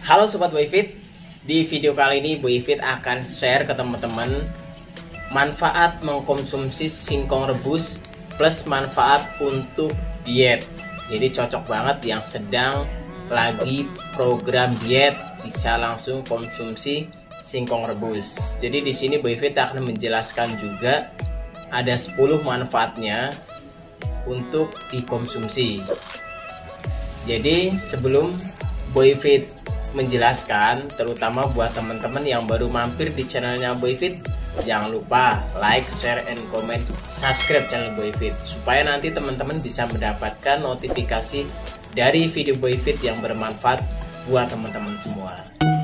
Halo Sobat Boyfit, di video kali ini Boyfit akan share ke teman-teman manfaat mengkonsumsi singkong rebus plus manfaat untuk diet. Jadi cocok banget yang sedang lagi program diet, bisa langsung konsumsi singkong rebus. Jadi di sini Boyfit akan menjelaskan juga ada 10 manfaatnya untuk dikonsumsi. Jadi sebelum Boyfit menjelaskan, terutama buat teman-teman yang baru mampir di channelnya Boyfit, jangan lupa like, share, and comment, subscribe channel Boyfit supaya nanti teman-teman bisa mendapatkan notifikasi dari video Boyfit yang bermanfaat buat teman-teman semua.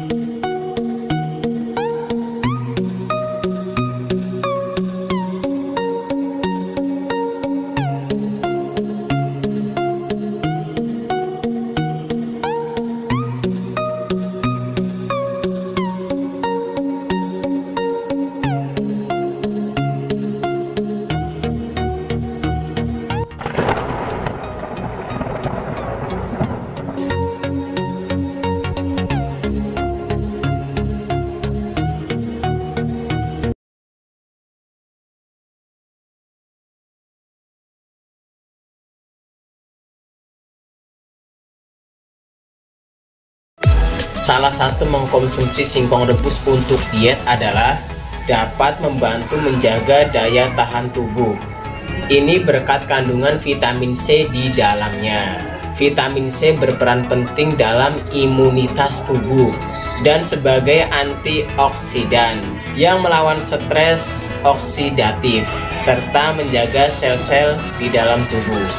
Salah satu mengkonsumsi singkong rebus untuk diet adalah dapat membantu menjaga daya tahan tubuh. Ini berkat kandungan vitamin C di dalamnya. Vitamin C berperan penting dalam imunitas tubuh dan sebagai antioksidan yang melawan stres oksidatif serta menjaga sel-sel di dalam tubuh.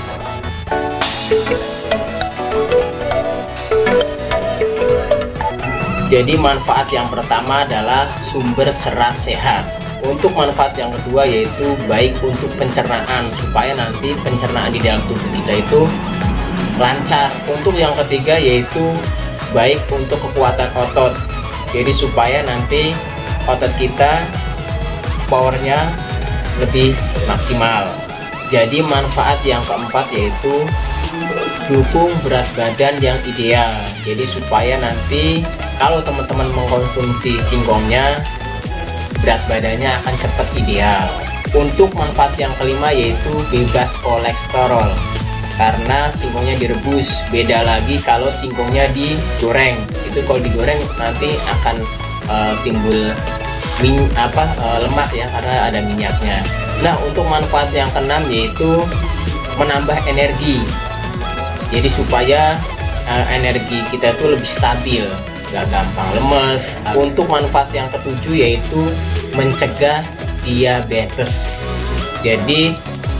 Jadi manfaat yang pertama adalah sumber serat sehat. Untuk manfaat yang kedua yaitu baik untuk pencernaan, supaya nanti pencernaan di dalam tubuh kita itu lancar. Untuk yang ketiga yaitu baik untuk kekuatan otot. Jadi supaya nanti otot kita powernya lebih maksimal. Jadi manfaat yang keempat yaitu dukung berat badan yang ideal. Jadi supaya nanti kalau teman-teman mengkonsumsi singkongnya, berat badannya akan cepat ideal. Untuk manfaat yang kelima yaitu bebas kolesterol, karena singkongnya direbus. Beda lagi kalau singkongnya digoreng. Itu kalau digoreng nanti akan timbul lemak ya, karena ada minyaknya. Nah, untuk manfaat yang keenam yaitu menambah energi. Jadi supaya energi kita itu lebih stabil, gak gampang lemes. Untuk manfaat yang ketujuh yaitu mencegah diabetes. Jadi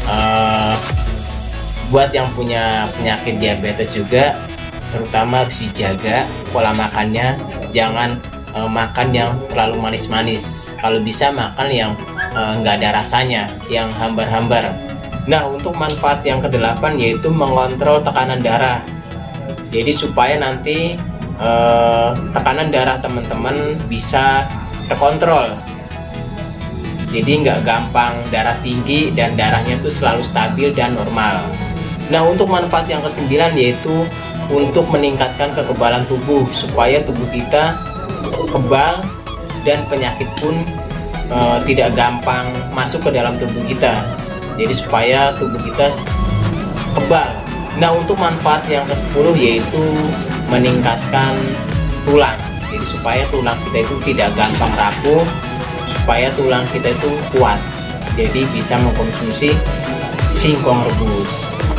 buat yang punya penyakit diabetes juga terutama harus dijaga pola makannya. Jangan makan yang terlalu manis-manis. Kalau bisa makan yang nggak ada rasanya, yang hambar-hambar. Nah, untuk manfaat yang kedelapan yaitu mengontrol tekanan darah. Jadi supaya nanti tekanan darah teman-teman bisa terkontrol. Jadi nggak gampang darah tinggi dan darahnya itu selalu stabil dan normal. Nah, untuk manfaat yang kesembilan yaitu untuk meningkatkan kekebalan tubuh, supaya tubuh kita kebal dan penyakit pun tidak gampang masuk ke dalam tubuh kita. Jadi supaya tubuh kita kebal. Nah, untuk manfaat yang ke-10 yaitu meningkatkan tulang. Jadi supaya tulang kita itu tidak gampang rapuh, supaya tulang kita itu kuat. Jadi bisa mengkonsumsi singkong rebus.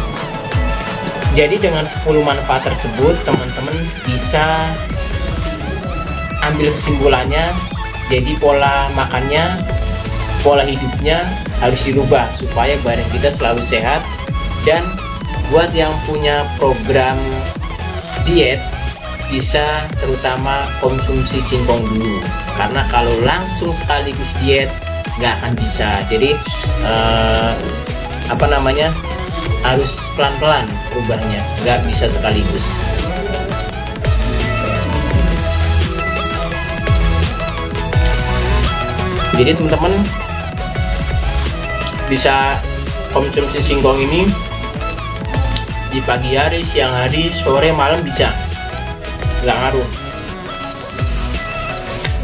Jadi dengan 10 manfaat tersebut teman-teman bisa ambil kesimpulannya. Jadi pola makannya, pola hidupnya harus dirubah supaya badan kita selalu sehat. Dan buat yang punya program diet bisa terutama konsumsi singkong dulu, karena kalau langsung sekaligus diet nggak akan bisa. Jadi harus pelan-pelan perubahannya, nggak bisa sekaligus. Jadi teman-teman bisa konsumsi singkong ini di pagi hari, siang hari, sore, malam bisa, nggak ngaruh.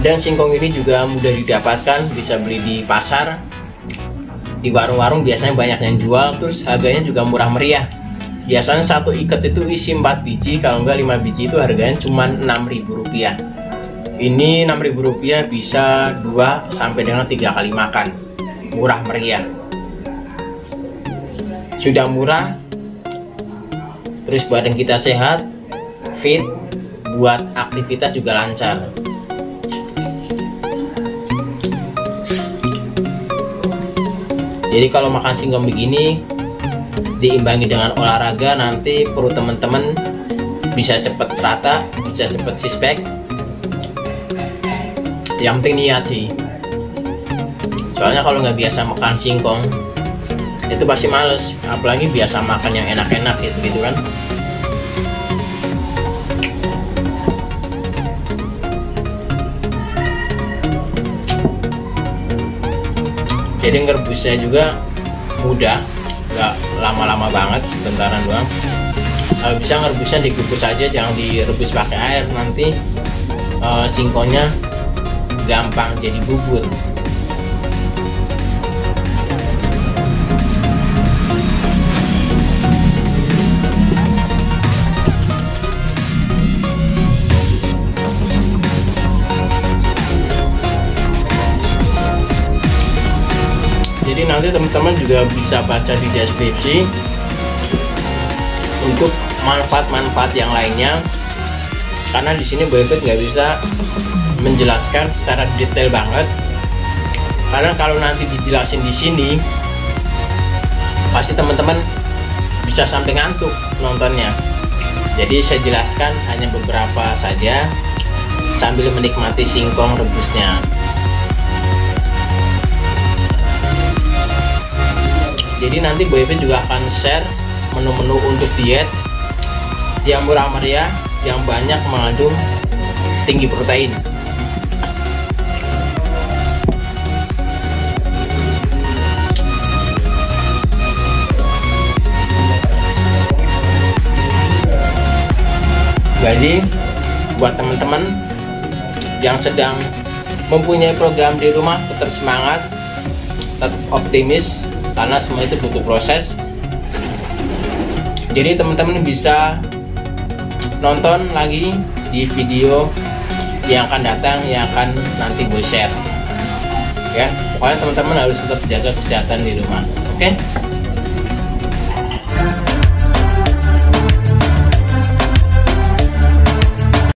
Dan singkong ini juga mudah didapatkan, bisa beli di pasar, di warung-warung biasanya banyak yang jual, terus harganya juga murah meriah. Biasanya satu ikat itu isi 4 biji, kalau enggak 5 biji itu harganya cuma Rp6.000. Ini Rp6.000 bisa 2 sampai dengan 3 kali makan. Murah meriah. Sudah murah, terus badan kita sehat, fit, buat aktivitas juga lancar. Jadi kalau makan singkong begini diimbangi dengan olahraga, nanti perut teman-teman bisa cepet rata, bisa cepet six pack. Yang penting niat sih. Soalnya kalau nggak biasa makan singkong itu pasti males, apalagi biasa makan yang enak-enak gitu kan. Jadi ngerebusnya juga mudah, nggak lama-lama banget, sebentaran doang. Kalau bisa ngerebusnya dikukus aja, jangan direbus pakai air, nanti singkongnya gampang jadi bubur. Jadi nanti teman-teman juga bisa baca di deskripsi untuk manfaat-manfaat yang lainnya, karena di sini Boyfriend nggak bisa menjelaskan secara detail banget, karena kalau nanti dijelasin di sini pasti teman-teman bisa sampai ngantuk nontonnya. Jadi saya jelaskan hanya beberapa saja sambil menikmati singkong rebusnya. Jadi nanti Boyfriend juga akan share menu-menu untuk diet yang murah meriah, yang banyak mengandung tinggi protein. Jadi buat teman-teman yang sedang mempunyai program di rumah, tetap semangat, tetap optimis, karena semua itu butuh proses. Jadi teman-teman bisa nonton lagi di video yang akan datang, yang akan nanti gue share ya. Pokoknya teman-teman harus tetap jaga kesehatan di rumah, oke?